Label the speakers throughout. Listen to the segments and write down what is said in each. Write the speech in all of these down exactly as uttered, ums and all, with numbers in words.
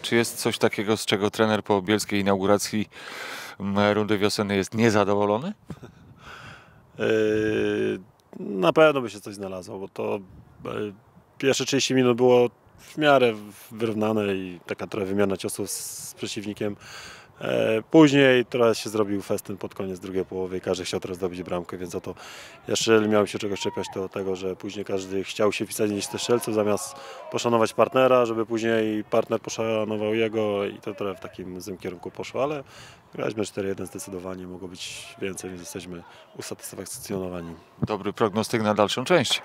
Speaker 1: Czy jest coś takiego, z czego trener po bielskiej inauguracji mm, rundy wiosennej jest niezadowolony?
Speaker 2: Yy, Na pewno by się coś znalazło, bo to yy, pierwsze trzydzieści minut było w miarę wyrównane i taka trochę wymiana ciosów z przeciwnikiem. E, Później teraz się zrobił festyn pod koniec drugiej połowy i każdy chciał teraz zdobyć bramkę, więc o to jeszcze miałem się czegoś czepiać, to tego, że później każdy chciał się wpisać gdzieś ze strzelców zamiast poszanować partnera, żeby później partner poszanował jego i to trochę w takim złym kierunku poszło, ale graliśmy cztery jeden zdecydowanie, mogło być więcej, więc jesteśmy usatysfakcjonowani.
Speaker 1: Dobry prognostyk na dalszą część.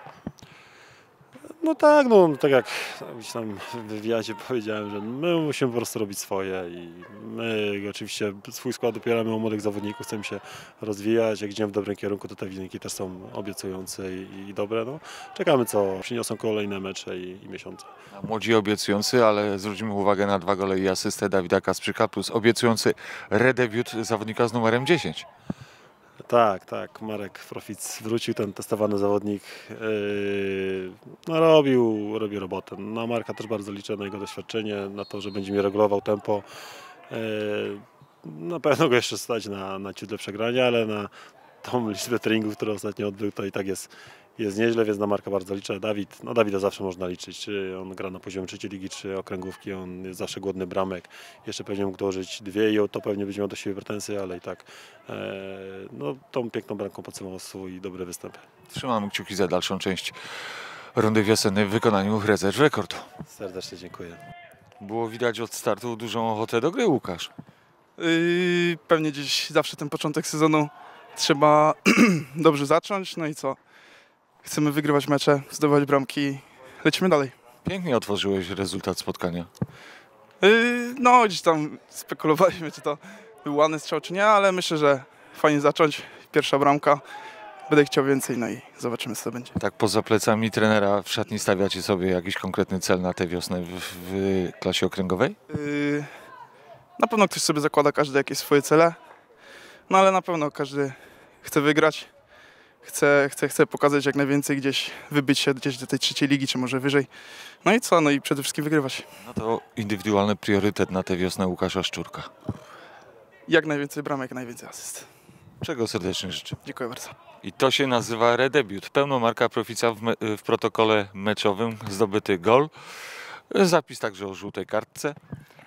Speaker 2: No tak, no tak jak gdzieś tam w wywiadzie powiedziałem, że my musimy po prostu robić swoje i my oczywiście swój skład opieramy o młodych zawodników, chcemy się rozwijać, jak idziemy w dobrym kierunku, to te wyniki też są obiecujące i, i dobre. No, czekamy, co przyniosą kolejne mecze i, i miesiące.
Speaker 1: Młodzi obiecujący, ale zwróćmy uwagę na dwa gole i asystę Dawida Kasprzyka plus obiecujący redebiut zawodnika z numerem dziesięć.
Speaker 2: Tak, tak, Marek Profic wrócił, ten testowany zawodnik, yy, no robił, robił robotę. Na Marka też bardzo liczę, na jego doświadczenie, na to, że będzie mi regulował tempo. Yy, na pewno go jeszcze stać na, na ciut do przegrania, ale na tą liczbę treningów, które ostatnio odbył, to i tak jest, jest nieźle, więc na Marka bardzo liczę. Dawid, no Dawida zawsze można liczyć, czy on gra na poziomie trzeciej ligi, czy okręgówki, on jest zawsze głodny bramek. Jeszcze pewnie mógł dołożyć dwie i to pewnie będzie miał do siebie pretensje, ale i tak e, no, tą piękną bramką podsumował swój dobry występ.
Speaker 1: Trzymamy kciuki za dalszą część rundy wiosennej w wykonaniu rezerw rekordu.
Speaker 2: Serdecznie dziękuję.
Speaker 1: Było widać od startu dużą ochotę do gry, Łukasz.
Speaker 3: Yy, pewnie gdzieś zawsze ten początek sezonu trzeba dobrze zacząć, no i co? Chcemy wygrywać mecze, zdobywać bramki, lecimy dalej.
Speaker 1: Pięknie otworzyłeś rezultat spotkania.
Speaker 3: Yy, no gdzieś tam spekulowaliśmy, czy to był ładny strzał, czy nie, ale myślę, że fajnie zacząć. Pierwsza bramka, będę chciał więcej, no i zobaczymy, co to będzie.
Speaker 1: Tak poza plecami trenera w szatni stawiacie sobie jakiś konkretny cel na tę wiosnę w, w klasie okręgowej?
Speaker 3: Yy, na pewno ktoś sobie zakłada każdy jakieś swoje cele, no ale na pewno każdy chce wygrać. Chcę, chcę, chcę pokazać jak najwięcej, gdzieś wybyć się gdzieś do tej trzeciej ligi, czy może wyżej. No i co? No i przede wszystkim wygrywać.
Speaker 1: No to indywidualny priorytet na tę wiosnę Łukasza Szczurka.
Speaker 3: Jak najwięcej bramek, jak najwięcej asyst.
Speaker 1: Czego serdecznie życzę.
Speaker 3: Dziękuję bardzo.
Speaker 1: I to się nazywa redebiut. Pełno Marka Profica w, me w protokole meczowym, zdobyty gol. Zapis także o żółtej kartce.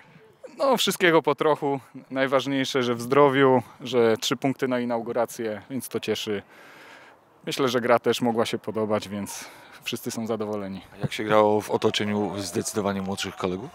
Speaker 4: No wszystkiego po trochu. Najważniejsze, że w zdrowiu, że trzy punkty na inaugurację, więc to cieszy. Myślę, że gra też mogła się podobać, więc wszyscy są zadowoleni.
Speaker 1: A jak się grało w otoczeniu zdecydowanie młodszych kolegów?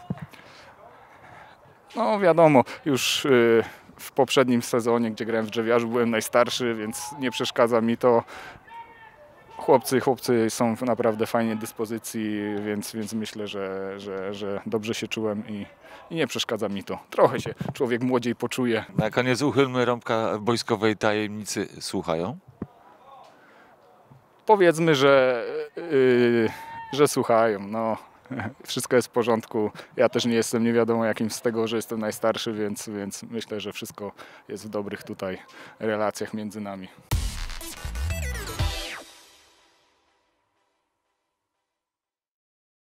Speaker 4: No wiadomo, już y, w poprzednim sezonie, gdzie grałem w Drzewiarzu, byłem najstarszy, więc nie przeszkadza mi to. Chłopcy, chłopcy są w naprawdę fajnej dyspozycji, więc, więc myślę, że, że, że dobrze się czułem i, i nie przeszkadza mi to. Trochę się człowiek młodziej poczuje.
Speaker 1: Na koniec uchylmy rąbka boiskowej tajemnicy. Słuchają?
Speaker 4: Powiedzmy, że, yy, że słuchają. No, wszystko jest w porządku. Ja też nie jestem nie wiadomo jakim z tego, że jestem najstarszy, więc, więc myślę, że wszystko jest w dobrych tutaj relacjach między nami.